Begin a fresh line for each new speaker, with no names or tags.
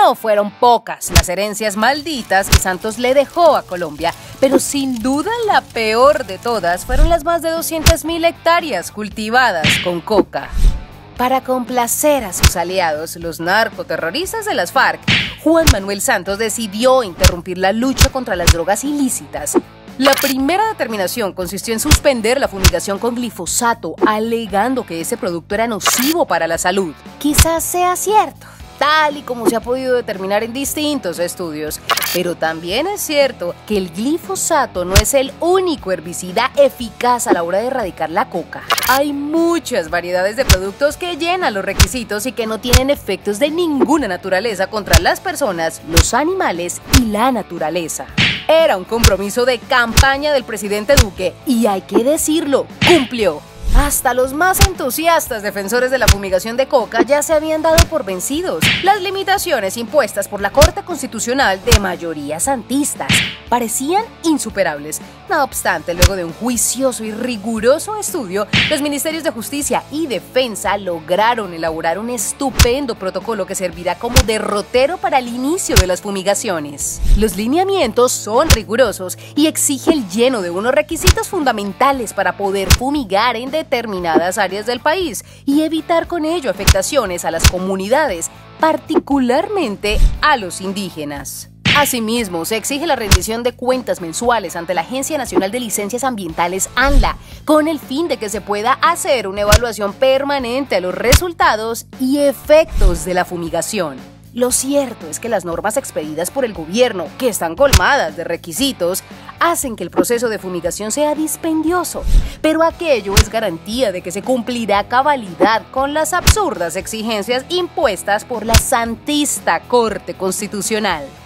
No fueron pocas las herencias malditas que Santos le dejó a Colombia, pero sin duda la peor de todas fueron las más de 200.000 hectáreas cultivadas con coca. Para complacer a sus aliados, los narcoterroristas de las FARC, Juan Manuel Santos decidió interrumpir la lucha contra las drogas ilícitas. La primera determinación consistió en suspender la fumigación con glifosato, alegando que ese producto era nocivo para la salud. Quizás sea cierto, tal y como se ha podido determinar en distintos estudios. Pero también es cierto que el glifosato no es el único herbicida eficaz a la hora de erradicar la coca. Hay muchas variedades de productos que llenan los requisitos y que no tienen efectos de ninguna naturaleza contra las personas, los animales y la naturaleza. Era un compromiso de campaña del presidente Duque y hay que decirlo, cumplió. Hasta los más entusiastas defensores de la fumigación de coca ya se habían dado por vencidos. Las limitaciones impuestas por la Corte Constitucional de mayoría santistas parecían insuperables. No obstante, luego de un juicioso y riguroso estudio, los ministerios de Justicia y Defensa lograron elaborar un estupendo protocolo que servirá como derrotero para el inicio de las fumigaciones. Los lineamientos son rigurosos y exigen el lleno de unos requisitos fundamentales para poder fumigar en determinadas áreas del país y evitar con ello afectaciones a las comunidades, particularmente a los indígenas. Asimismo, se exige la rendición de cuentas mensuales ante la Agencia Nacional de Licencias Ambientales ANLA, con el fin de que se pueda hacer una evaluación permanente a los resultados y efectos de la fumigación. Lo cierto es que las normas expedidas por el gobierno, que están colmadas de requisitos, hacen que el proceso de fumigación sea dispendioso, pero aquello es garantía de que se cumplirá a cabalidad con las absurdas exigencias impuestas por la santista Corte Constitucional.